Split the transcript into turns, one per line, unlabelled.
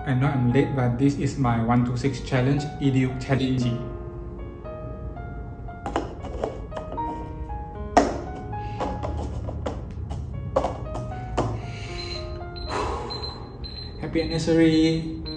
I know I'm late, but this is my 126 challenge, Idiuk challenge. Happy anniversary!